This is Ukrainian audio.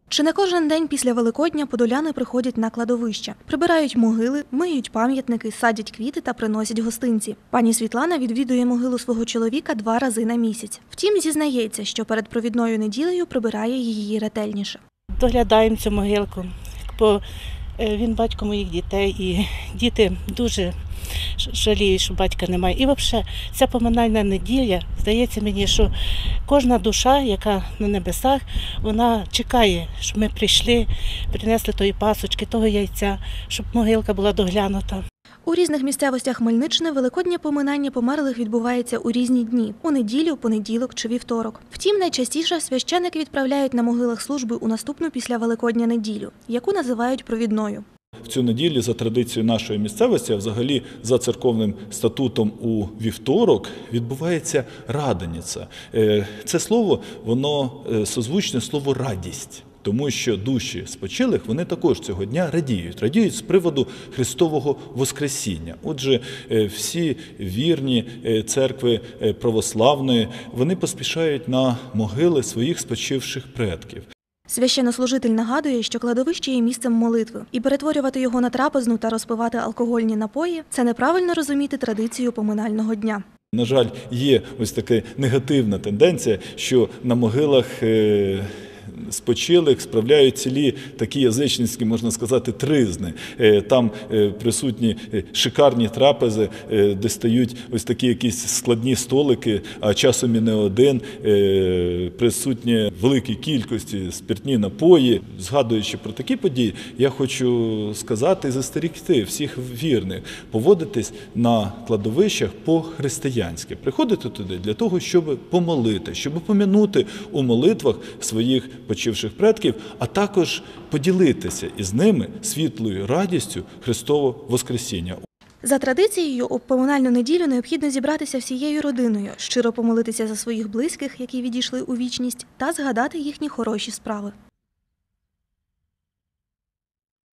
Чи не кожен день після Великодня подоляни приходять на кладовище, прибирають могили, миють пам'ятники, садять квіти та приносять гостинці. Пані Світлана відвідує могилу свого чоловіка 2 рази на місяць. Втім, зізнається, що перед провідною неділею прибирає її ретельніше. Доглядаємо цю могилку, бо він батько моїх дітей, і діти дуже жаліють, що батька немає. І взагалі ця поминальна неділя, здається мені, що кожна душа, яка на небесах, вона чекає, щоб ми прийшли, принесли тої пасочки, того яйця, щоб могилка була доглянута. У різних місцевостях Хмельниччини великоднє поминання померлих відбувається у різні дні – у неділю, понеділок чи вівторок. Втім, найчастіше священики відправляють на могилах служби у наступну після Великодня неділю, яку називають провідною. В цю неділю за традицією нашої місцевості, а взагалі за церковним статутом у вівторок, відбувається раденіця. Це слово, воно созвучне слову «радість». Тому що душі спочилих, вони також цього дня радіють з приводу Христового Воскресіння. Отже, всі вірні церкви православної, вони поспішають на могили своїх спочивших предків. Священнослужитель нагадує, що кладовище є місцем молитви, і перетворювати його на трапезну та розпивати алкогольні напої – це неправильно розуміти традицію поминального дня. На жаль, є ось така негативна тенденція, що на могилах спочилих справляють цілі такі язичницькі, можна сказати, тризни. Там присутні шикарні трапези, де стають ось такі якісь складні столики, а часом і не один, присутні в великій кількості спиртні напої. Згадуючи про такі події, я хочу сказати і застерігти всіх вірних, поводитись на кладовищах по-християнськи. Приходити туди для того, щоб помолити, щоб пом'янути у молитвах своїх почивших предків, а також поділитися із ними світлою радістю Христового Воскресіння. За традицією, у поминальну неділю необхідно зібратися всією родиною, щиро помолитися за своїх близьких, які відійшли у вічність, та згадати їхні хороші справи.